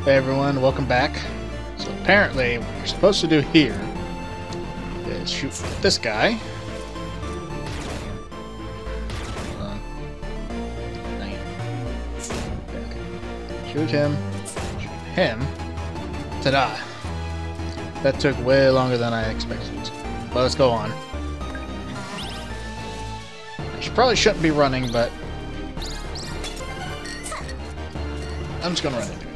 Hey everyone, welcome back. So apparently what we're supposed to do here is shoot this guy. Shoot him. Shoot him. Ta-da! That took way longer than I expected it to. But let's go on. Probably shouldn't be running, but I'm just gonna run into it.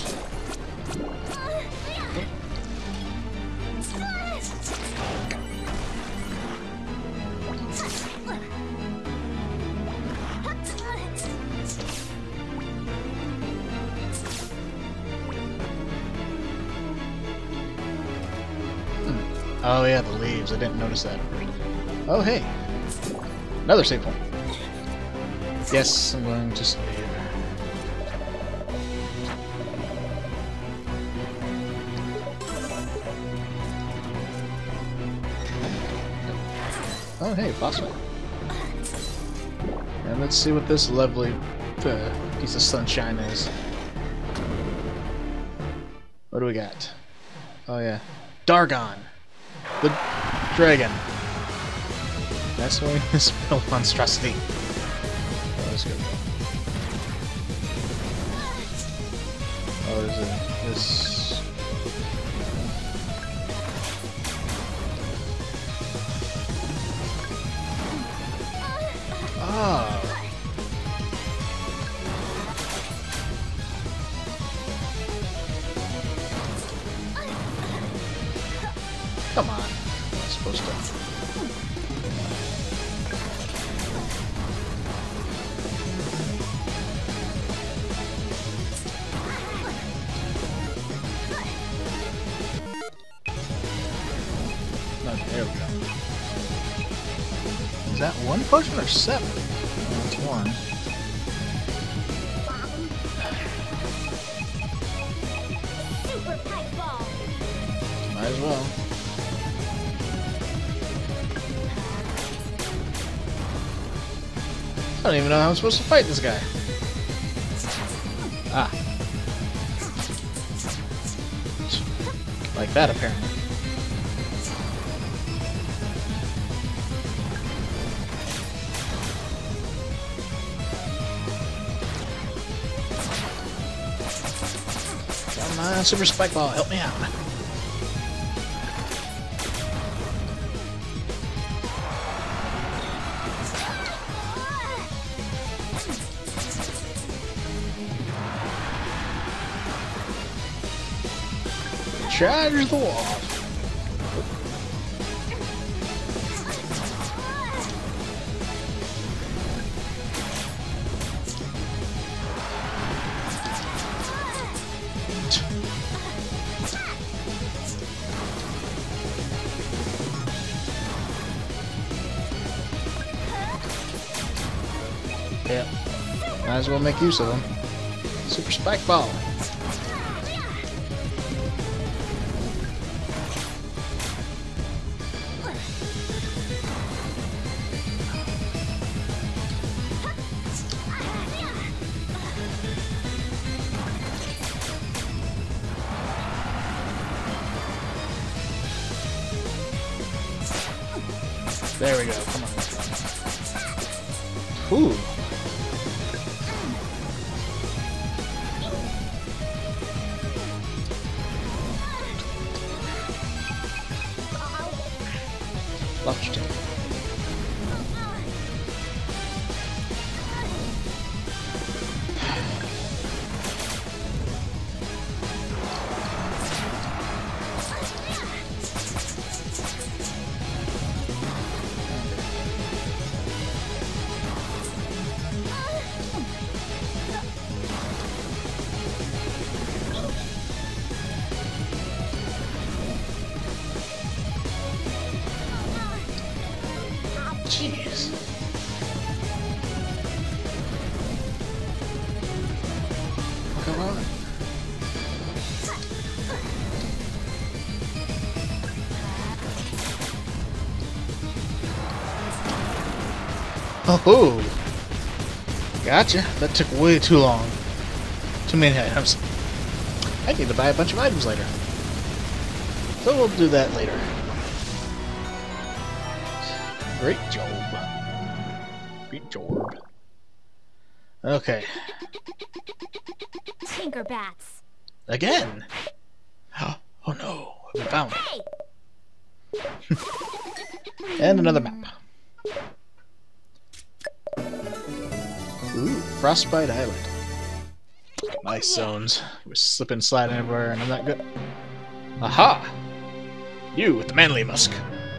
Oh yeah, the leaves. I didn't notice that. Oh hey, another save point. Yes, I'm going to save. Oh hey, boss fight. And let's see what this lovely piece of sunshine is. What do we got? Oh yeah, Dagron the dragon. That's why Misspelled Monstrosity. Oh, let's go. Oh, is it this? Oh. Come on. I'm not supposed to. There we go. Is that one potion or seven? That's one. Might as well. I don't even know how I'm supposed to fight this guy. Ah. Like that, apparently. Come on, Super Spike Ball, help me out. Charge the wall. Yeah, might as well make use of them. Super Spike Ball. There we go, come on. Ooh. Lobster tail. Jeez. Come on. Oh, gotcha. That took way too long. Too many items. I need to buy a bunch of items later. So we'll do that later. Great job. Great job. Okay. Tinkerbats. Again! Oh no, I've been found. Hey! And another map. Ooh, Frostbite Island. Nice zones. We're slipping, sliding everywhere, and I'm not good. Aha! You with the manly musk.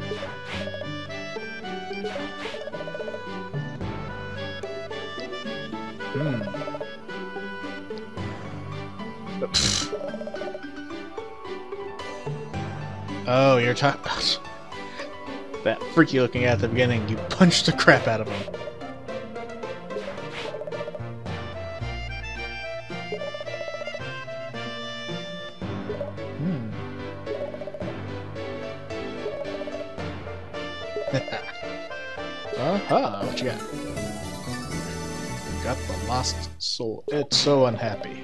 Oh, you're talking about that freaky looking guy at the beginning. You punched the crap out of him. Aha, what you got? You got the lost soul. It's so unhappy.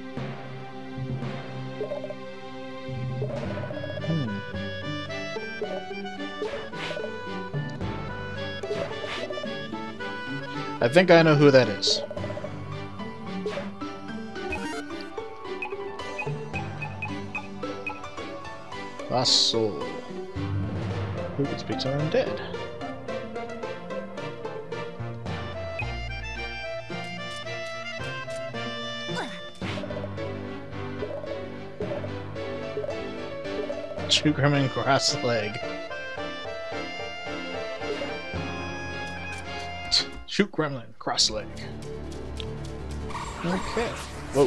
I think I know who that is. Lost soul. Who could speak to an undead? Shoot Gremlin cross leg. Shoot Gremlin cross leg. Okay. Whoa.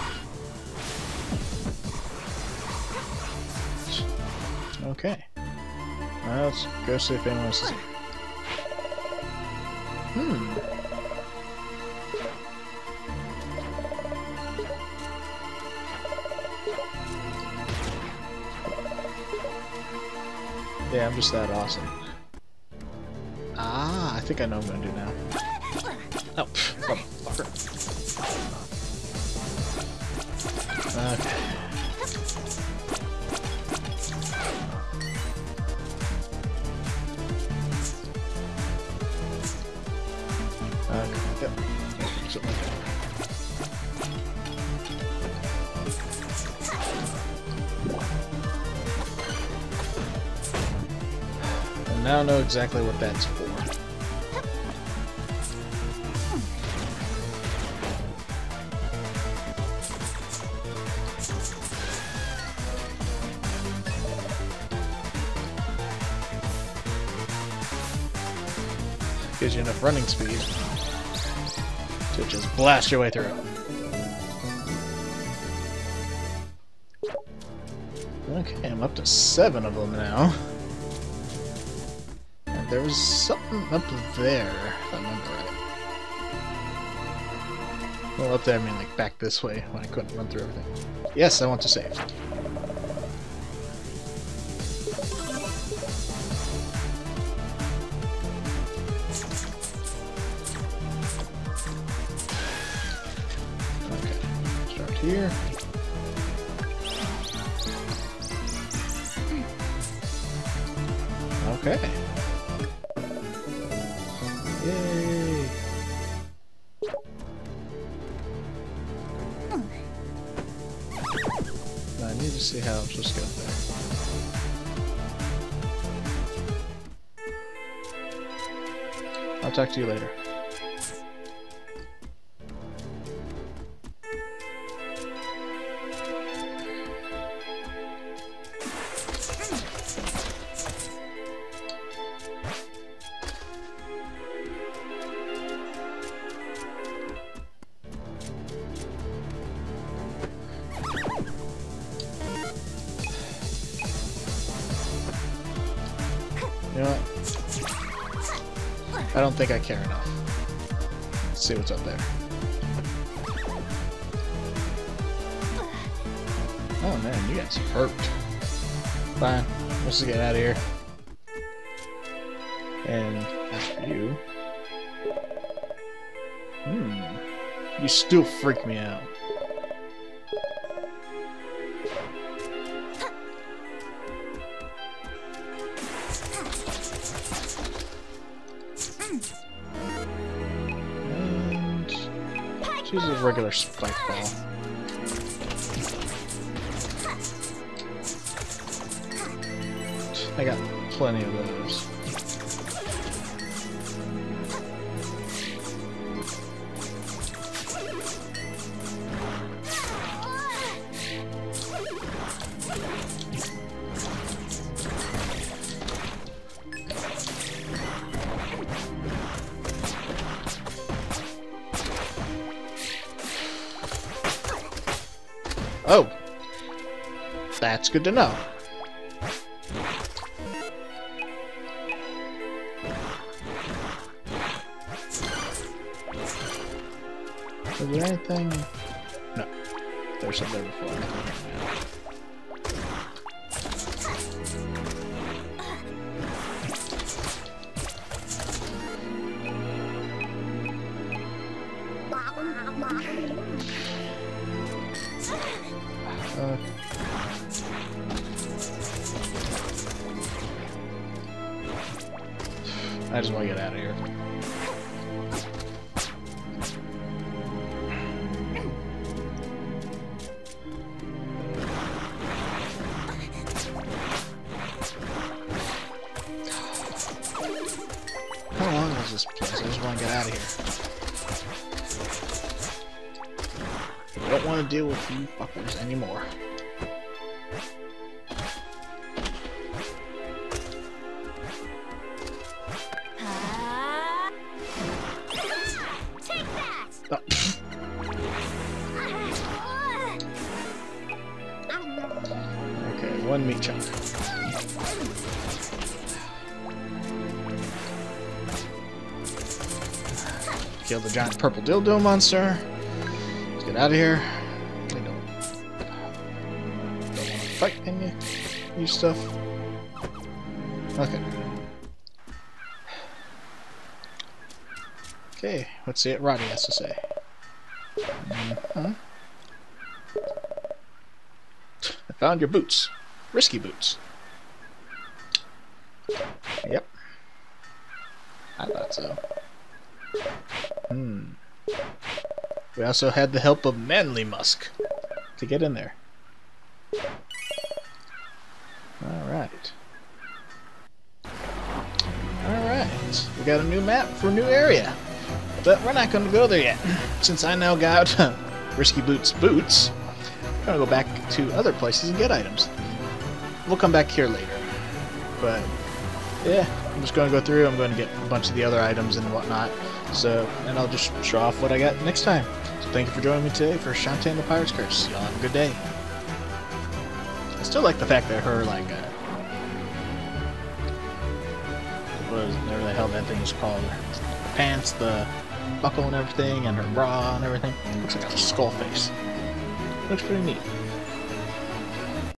Okay. Now let's go see if anyone else is here. Yeah, I'm just that awesome. Ah, I think I know what I'm gonna do now. Oh, motherfucker. Okay. Yep. Something like that. I now know exactly what that's for. Gives you enough running speed to just blast your way through. Okay, I'm up to 7 of them now. And there was something up there, if I remember right. Well, up there I mean like back this way when I couldn't run through everything. Yes, I want to save. Here. Okay. Yay! Now I need to see how I'm supposed to get up there. I'll talk to you later. You know what? I don't think I care enough. Let's see what's up there. Oh man, you guys hurt. Fine, let's just get out of here. And after you... You still freak me out. Let's use a regular spike ball. I got plenty of those. Oh, that's good to know. Was there anything? No. There's something there before. I just want to get out of here. How long is this place? I just want to get out of here. I don't want to deal with you fuckers anymore. Okay, one meat chunk. Kill the giant purple dildo monster. Let's get out of here. I don't want to fight any new stuff. Okay. Okay, let's see what Roddy has to say. I found your boots. Risky boots. Yep. I thought so. We also had the help of Manly Musk to get in there. Alright. Alright. We got a new map for a new area. But we're not going to go there yet. Since I now got Risky Boots boots, I'm going to go back to other places and get items. We'll come back here later. But, yeah, I'm just going to go through. I'm going to get a bunch of the other items and whatnot. So, and I'll just show off what I got next time. So thank you for joining me today for Shantae and the Pirate's Curse. Y'all have a good day. I still like the fact that her, like, whatever the hell that thing is called. The pants, the buckle and everything, and her bra and everything. Looks like a skull face. Looks pretty neat.